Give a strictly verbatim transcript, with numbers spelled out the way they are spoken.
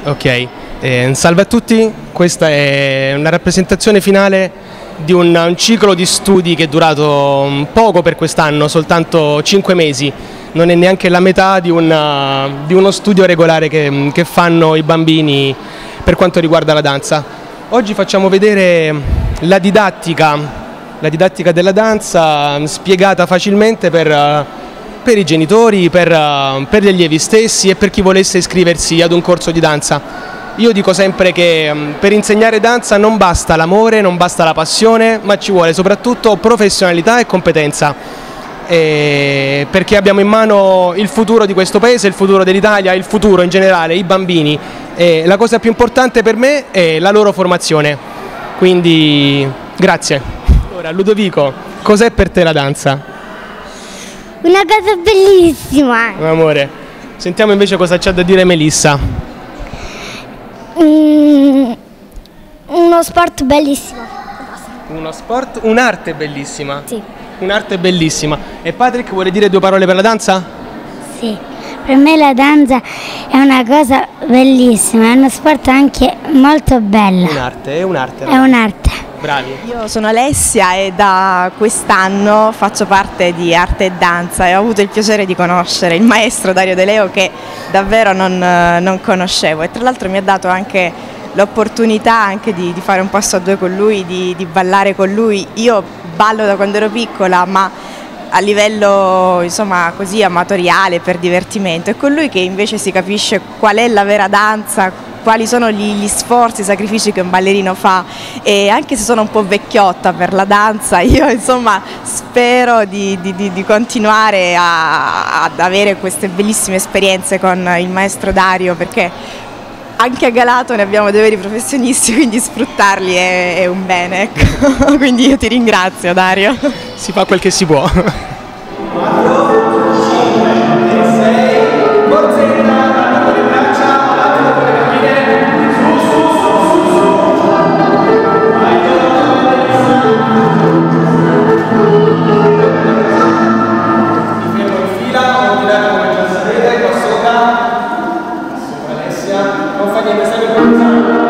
Ok, eh, salve a tutti, questa è una rappresentazione finale di un, un ciclo di studi che è durato poco per quest'anno, soltanto cinque mesi, non è neanche la metà di, una, di uno studio regolare che, che fanno i bambini per quanto riguarda la danza. Oggi facciamo vedere la didattica, la didattica della danza spiegata facilmente per, per i genitori, per, per gli allievi stessi e per chi volesse iscriversi ad un corso di danza. Io dico sempre che per insegnare danza non basta l'amore, non basta la passione, ma ci vuole soprattutto professionalità e competenza, e perché abbiamo in mano il futuro di questo paese, il futuro dell'Italia, il futuro in generale, i bambini, e la cosa più importante per me è la loro formazione, quindi grazie. Allora, Ludovico, cos'è per te la danza? Una cosa bellissima. Amore, sentiamo invece cosa c'ha da dire Melissa. Mm, uno sport bellissimo. Uno sport, un'arte bellissima. Sì. Un'arte bellissima. E Patrick vuole dire due parole per la danza? Sì, per me la danza è una cosa bellissima, è uno sport anche molto bello. Un'arte, è un'arte. È un'arte. Bravi. Io sono Alessia e da quest'anno faccio parte di Arte e Danza e ho avuto il piacere di conoscere il maestro Dario De Leo, che davvero non, non conoscevo, e tra l'altro mi ha dato anche l'opportunità anche di, di fare un passo a due con lui, di, di ballare con lui. Io ballo da quando ero piccola, ma a livello insomma così amatoriale, per divertimento, è con lui che invece si capisce qual è la vera danza, quali sono gli, gli sforzi, i sacrifici che un ballerino fa, e anche se sono un po' vecchiotta per la danza, io insomma spero di, di, di, di continuare a, ad avere queste bellissime esperienze con il maestro Dario, perché anche a Galato ne abbiamo dei veri professionisti, quindi sfruttarli è, è un bene, ecco. Quindi io ti ringrazio, Dario. Si fa quel che si può. Non fa niente, stai per